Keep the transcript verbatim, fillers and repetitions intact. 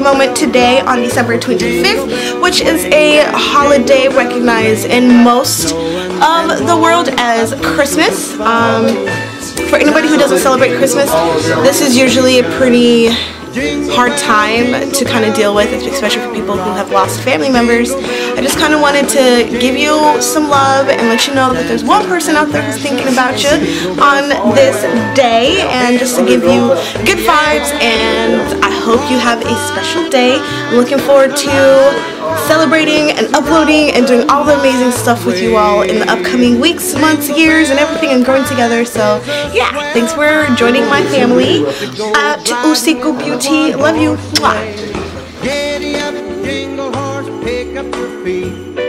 moment today on December twenty-fifth, which is a holiday recognized in most of the world as Christmas. Um, for anybody who doesn't celebrate Christmas, this is usually a pretty hard time to kind of deal with, especially for people who have lost family members. I just kind of wanted to give you some love and let you know that there's one person out there who's thinking about you on this day, and just to give you good vibes, and I hope you have a special day. I'm looking forward to celebrating and uploading and doing all the amazing stuff with you all in the upcoming weeks, months, years, and everything, and growing together. So yeah, thanks for joining my family at Usiku Beauty. Love you. Mwah. Giddy up, jingle horse, pick up your feet.